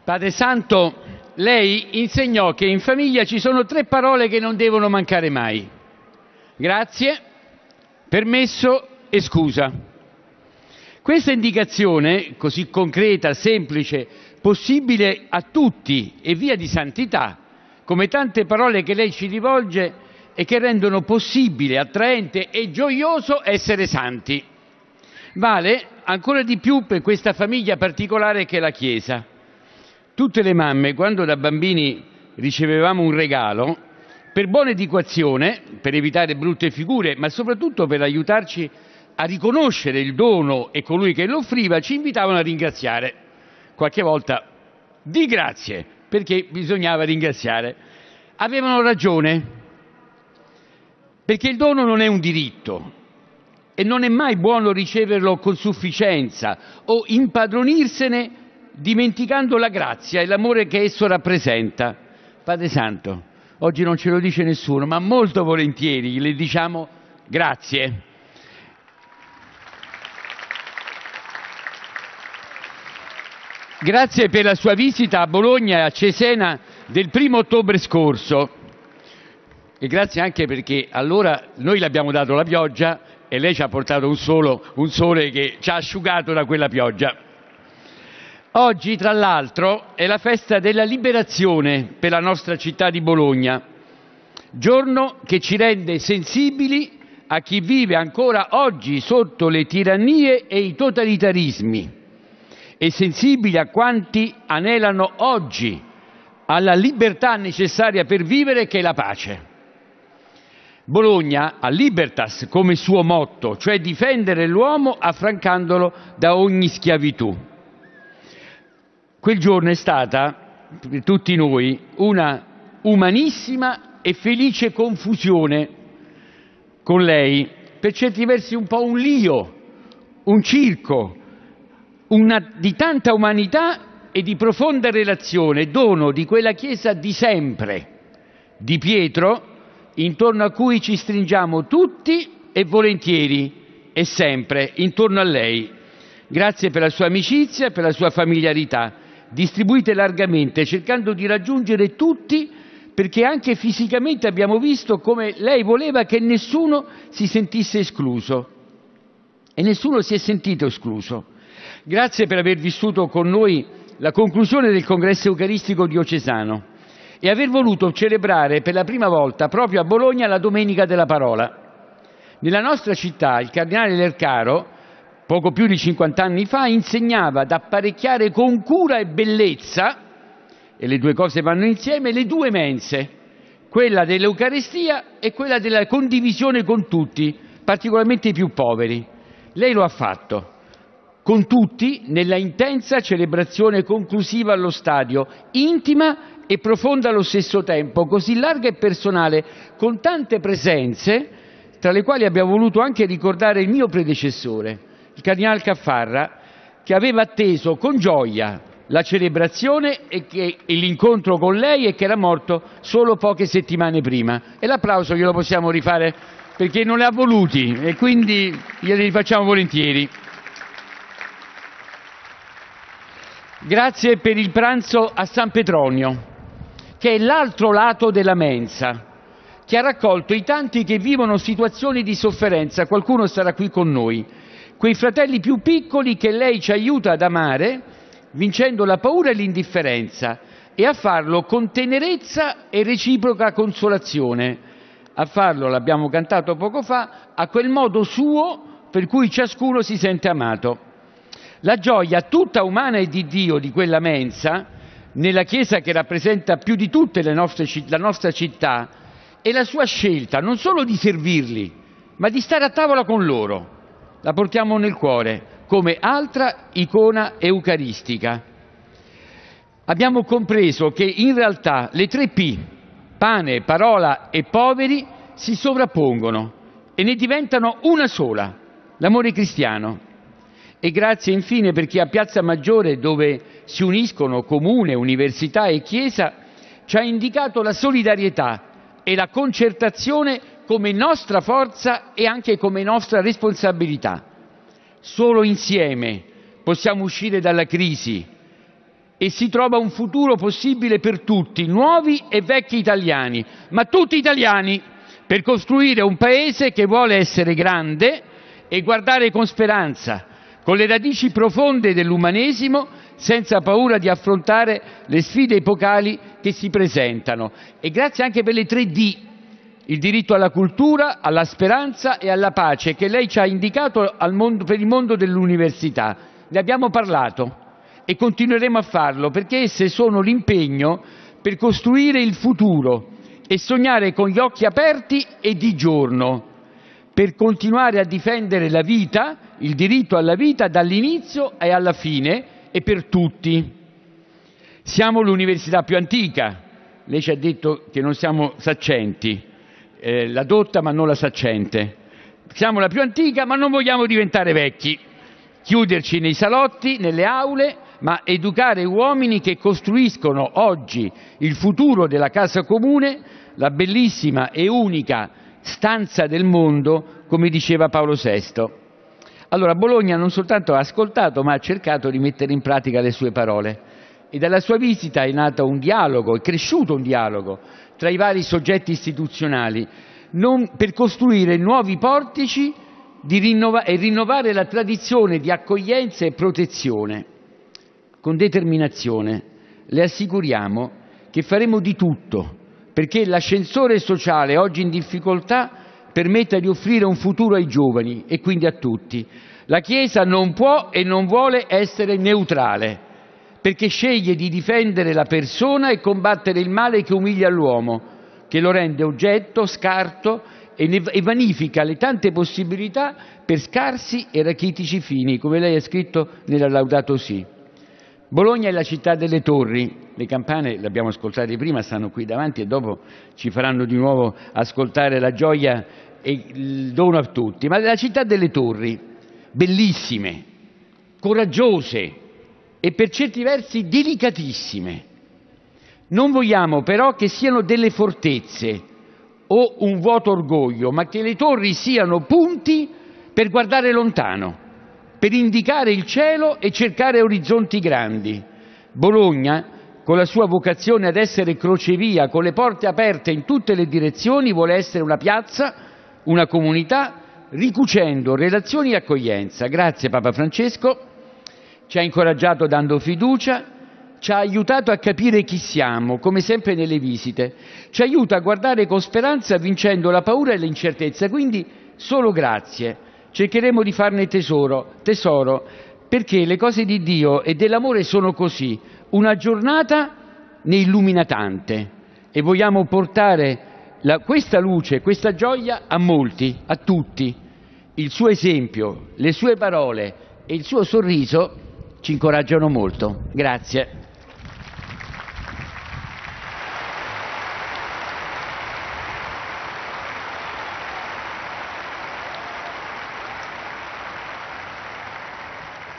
Padre Santo, lei insegnò che in famiglia ci sono 3 parole che non devono mancare mai: grazie, permesso e scusa. Questa indicazione, così concreta, semplice, possibile a tutti e via di santità, come tante parole che lei ci rivolge e che rendono possibile, attraente e gioioso essere santi, vale ancora di più per questa famiglia particolare che è la Chiesa. Tutte le mamme, quando da bambini ricevevamo un regalo, per buona educazione, per evitare brutte figure, ma soprattutto per aiutarci a riconoscere il dono e colui che lo offriva, ci invitavano a ringraziare. Qualche volta di grazie, perché bisognava ringraziare. Avevano ragione, perché il dono non è un diritto e non è mai buono riceverlo con sufficienza o impadronirsene dimenticando la grazia e l'amore che esso rappresenta. Padre Santo, oggi non ce lo dice nessuno, ma molto volentieri le diciamo grazie. Grazie per la sua visita a Bologna e a Cesena del 1° ottobre scorso e grazie anche perché allora noi le abbiamo dato la pioggia e lei ci ha portato un sole che ci ha asciugato da quella pioggia. Oggi, tra l'altro, è la festa della liberazione per la nostra città di Bologna, giorno che ci rende sensibili a chi vive ancora oggi sotto le tirannie e i totalitarismi e sensibili a quanti anelano oggi alla libertà necessaria per vivere, che è la pace. Bologna ha libertas come suo motto, cioè difendere l'uomo affrancandolo da ogni schiavitù. Quel giorno è stata, per tutti noi, una umanissima e felice confusione con lei, per certi versi un po' un lio, un circo, di tanta umanità e di profonda relazione, dono di quella Chiesa di sempre, di Pietro, intorno a cui ci stringiamo tutti e volentieri e sempre intorno a lei. Grazie per la sua amicizia e per la sua familiarità, distribuite largamente, cercando di raggiungere tutti, perché anche fisicamente abbiamo visto come lei voleva che nessuno si sentisse escluso. E nessuno si è sentito escluso. Grazie per aver vissuto con noi la conclusione del congresso eucaristico diocesano e aver voluto celebrare per la prima volta proprio a Bologna la Domenica della Parola. Nella nostra città il cardinale Lercaro, poco più di 50 anni fa, insegnava ad apparecchiare con cura e bellezza, e le due cose vanno insieme, le 2 mense, quella dell'Eucaristia e quella della condivisione con tutti, particolarmente i più poveri. Lei lo ha fatto con tutti nella intensa celebrazione conclusiva allo stadio, intima e profonda allo stesso tempo, così larga e personale, con tante presenze, tra le quali abbiamo voluto anche ricordare il mio predecessore, il Cardinal Caffarra, che aveva atteso con gioia la celebrazione e l'incontro con lei e che era morto solo poche settimane prima. E l'applauso glielo possiamo rifare perché non li ha voluti e quindi glieli rifacciamo volentieri. Grazie per il pranzo a San Petronio, che è l'altro lato della mensa, che ha raccolto i tanti che vivono situazioni di sofferenza. Qualcuno sarà qui con noi, quei fratelli più piccoli che lei ci aiuta ad amare, vincendo la paura e l'indifferenza, e a farlo con tenerezza e reciproca consolazione, a farlo, l'abbiamo cantato poco fa, a quel modo suo per cui ciascuno si sente amato. La gioia tutta umana e di Dio di quella mensa, nella Chiesa che rappresenta più di tutte la nostra città, è la sua scelta non solo di servirli, ma di stare a tavola con loro. La portiamo nel cuore come altra icona eucaristica. Abbiamo compreso che in realtà le 3 P, pane, parola e poveri, si sovrappongono e ne diventano una sola, l'amore cristiano. E grazie infine perché a Piazza Maggiore, dove si uniscono comune, università e Chiesa, ci ha indicato la solidarietà e la concertazione come nostra forza e anche come nostra responsabilità. Solo insieme possiamo uscire dalla crisi e si trova un futuro possibile per tutti, nuovi e vecchi italiani, ma tutti italiani, per costruire un paese che vuole essere grande e guardare con speranza, con le radici profonde dell'umanesimo, senza paura di affrontare le sfide epocali che si presentano. E grazie anche per le 3D, il diritto alla cultura, alla speranza e alla pace, che lei ci ha indicato per il mondo dell'università. Ne abbiamo parlato e continueremo a farlo, perché esse sono l'impegno per costruire il futuro e sognare con gli occhi aperti e di giorno, per continuare a difendere la vita, il diritto alla vita dall'inizio e alla fine e per tutti. Siamo l'università più antica, lei ci ha detto che non siamo saccenti, la dotta ma non la saccente. Siamo la più antica ma non vogliamo diventare vecchi, chiuderci nei salotti, nelle aule, ma educare uomini che costruiscono oggi il futuro della casa comune, la bellissima e unica stanza del mondo, come diceva Paolo VI. Allora Bologna non soltanto ha ascoltato, ma ha cercato di mettere in pratica le sue parole, e dalla sua visita è nato un dialogo, è cresciuto un dialogo tra i vari soggetti istituzionali, per costruire nuovi portici e rinnovare la tradizione di accoglienza e protezione. Con determinazione le assicuriamo che faremo di tutto perché l'ascensore sociale oggi in difficoltà permetta di offrire un futuro ai giovani e quindi a tutti. La Chiesa non può e non vuole essere neutrale, perché sceglie di difendere la persona e combattere il male che umilia l'uomo, che lo rende oggetto, scarto e vanifica le tante possibilità per scarsi e rachitici fini, come lei ha scritto nella Laudato Si. Bologna è la città delle torri, le campane le abbiamo ascoltate prima, stanno qui davanti e dopo ci faranno di nuovo ascoltare la gioia e il dono a tutti, ma è la città delle torri, bellissime, coraggiose e per certi versi delicatissime. Non vogliamo però che siano delle fortezze o un vuoto orgoglio, ma che le torri siano punti per guardare lontano, per indicare il cielo e cercare orizzonti grandi. Bologna, con la sua vocazione ad essere crocevia, con le porte aperte in tutte le direzioni, vuole essere una piazza, una comunità, ricucendo relazioni e accoglienza. Grazie Papa Francesco, ci ha incoraggiato dando fiducia, ci ha aiutato a capire chi siamo, come sempre nelle visite, ci aiuta a guardare con speranza vincendo la paura e l'incertezza, quindi solo grazie. Cercheremo di farne tesoro, perché le cose di Dio e dell'amore sono così. Una giornata ne illumina tante e vogliamo portare questa luce, questa gioia a molti, a tutti. Il suo esempio, le sue parole e il suo sorriso ci incoraggiano molto. Grazie.